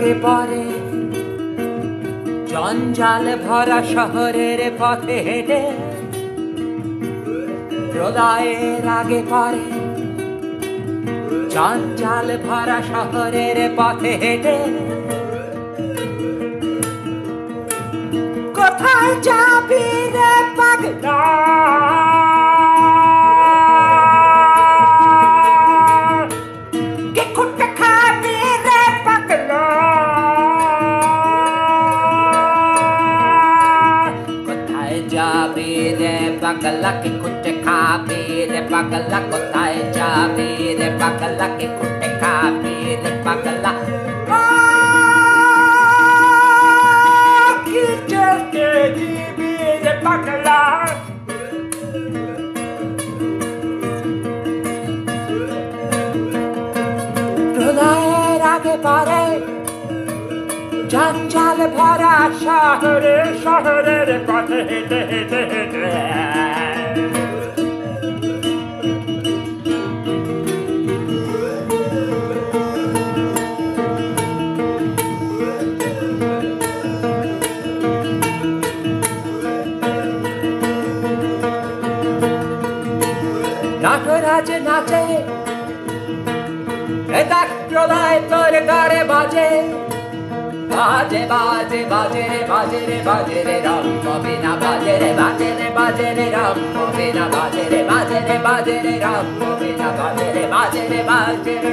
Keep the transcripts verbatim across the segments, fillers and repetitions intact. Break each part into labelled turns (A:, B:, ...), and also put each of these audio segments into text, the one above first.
A: আগে পরে জঞ্জাল ভরা শহরের পথে হেঁটে প্রলয়ের আগে পরে জঞ্জাল ভরা শহরের পথে হেঁটে কোথায় যাবি রে পাগলা কে খুঁটে খাবি রে পাগলা কোথায় যাবি রে পাগলা কে খুঁটে খাবি রে পাগলা কোথায় যাবি রে পাগলা কে খুঁটে খাবি রে পাগলা প্রলয়ের আগে পরে জঞ্জাল ভরা শহরে শহরের পথে হেঁটে হেঁটে হেঁটে নাটরাজ নাচে দেখ প্রলয় তোর গাড়ে বাজে বাজে বাজে বাজে রে বাজে রে বাজে রে রাম কবে না বাজে রে বাজে রে বাজে রে রাম কবে না বাজে রে বাজে রে বাজে রে রাম কবে না বাজে রে বাজে রে বাজে রে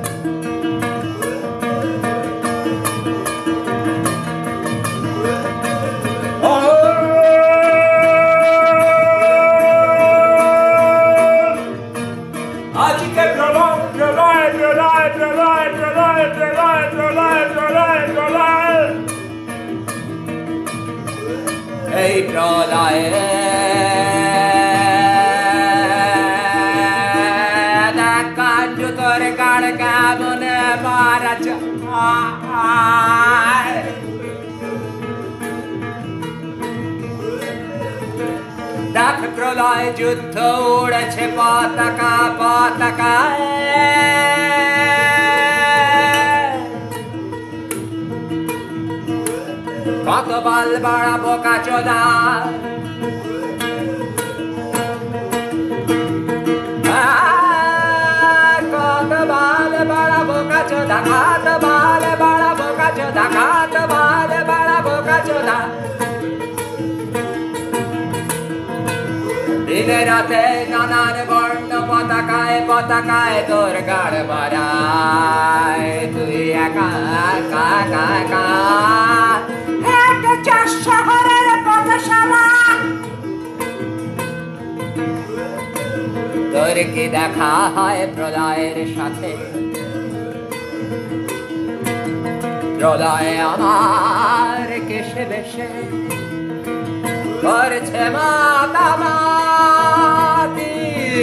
A: আজকে প্রলয় প্রলয় প্রলয় প্রলয় প্রলয় প্রলয় প্রলয় প্রলয় প্রলয় এই প্রলয়ে কাঞ্জ তোর গাড় কেমন মারা যায় দেখ প্রলয় যুদ্ধ উড়েছে পতাকা পতাকায় কত বল বাড়া বোকা চোদা কত বল বাড়া বোকা চোদা কত বল বাড়া বোকা চোদা কত বল বাড়া বোকা চোদা দিনে রাতে নানান বর্ণ পতাকায় পতাকায় তোর গাড় বাড়ায় তুই একা একা একা একা হেঁটে চার শহরের পথশালা তোর কি দেখা হয় প্রলয়ের সাথে প্রলয় আমার কেশে বেশে করছে মাতামাতি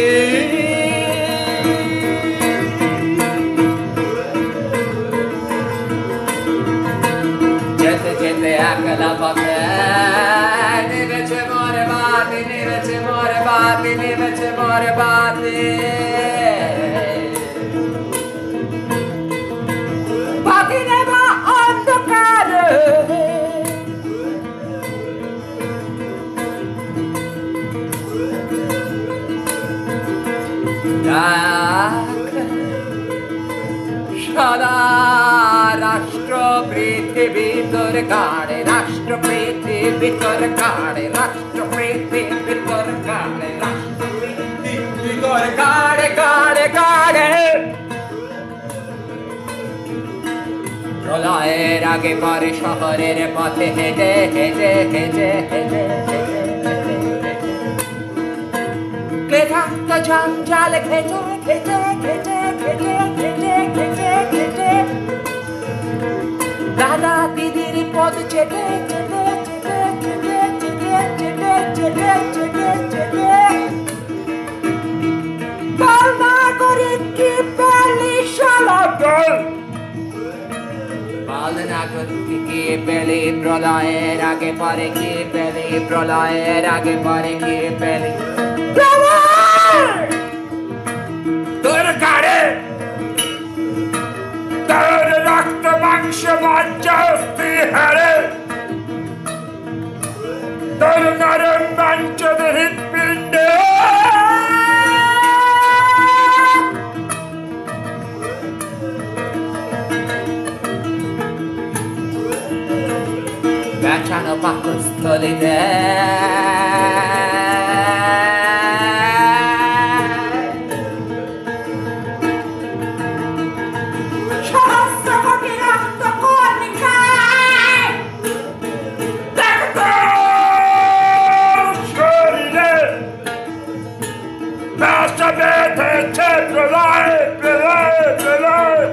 A: যেতে যেতে একলা পথে নিবেছে মোর বাতি নিবেছে মোর বাতি নিবেছে মোর বাতি বাতি নেবা অন্ধকার সারা রাষ্ট্র পৃথিবী তোর গাড়ে রাষ্ট্র পৃথিবী তোর গাড়ে রাষ্ট্র পৃথিবী তোর গাড়ে রাষ্ট্র পৃথিবী তোর গাড়ে গাড়ে গাড়ে প্রলয়ের আগে পরে শহরের পথে হেঁটে হেঁটে হেঁটে হেঁটে ক্লেদাক্ত জঞ্জাল খেটে খেটে খেটে খেটে খেটে খেটে খেটে দাদা দিদির পদ চেটে চেটে চেটে চেটে চেটে চেটে চেটে চেটে চেটে বাল নাগরিক কি পেলি শালা দল বাল নাগরিক কি পেলি প্রলয়ের আগে পরে কি পেলি প্রলয়ের আগে পরে কি পেলি তোর গাড়ে তোর রক্ত মাংস
B: herre. Torunlarım bancadır hiçbirinde.
A: Baciano pa custodite.
B: Sapete, c'è prolai, prolai, prolai.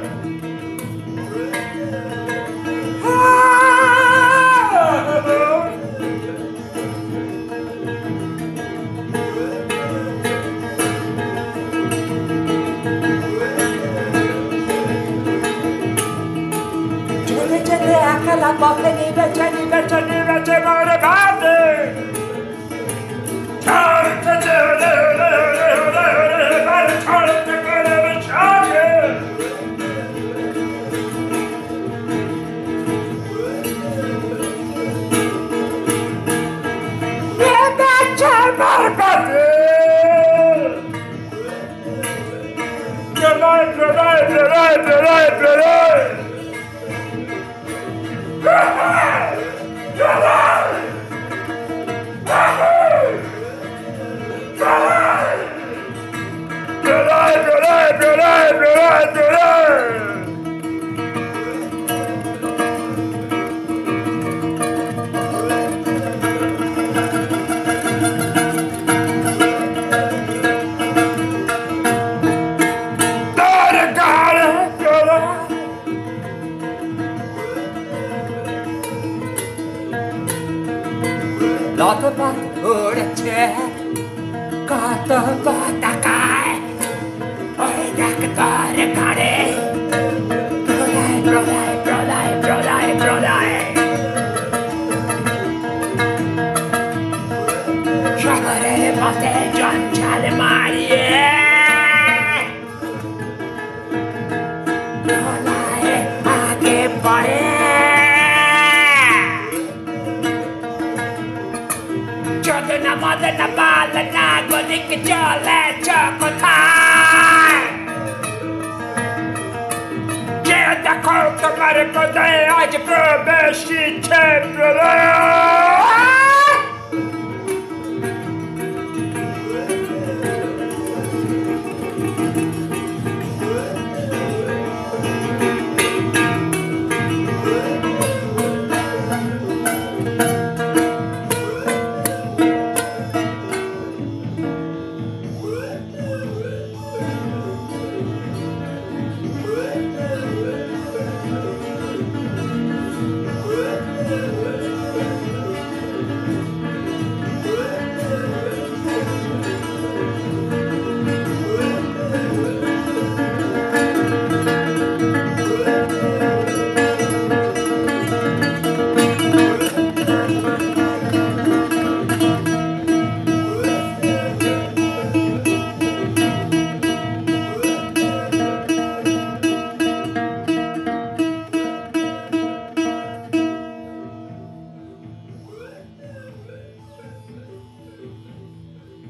A: Gene, gene, acca la botte, ni vece, ni vece, ni vece, more bate.
B: Ciao, ciao, ciao,
A: Lato bat ore c'è, cata bata cae, oi da cantare care. Prodai, prodai, prodai, prodai, prodai. Sciacquare le botte, giancia le maglie. Prodai, a che pare. Una moda, una balla, una godica, giole, cioccolata. C'è da colto, ma ricordai, oggi per me si c'è.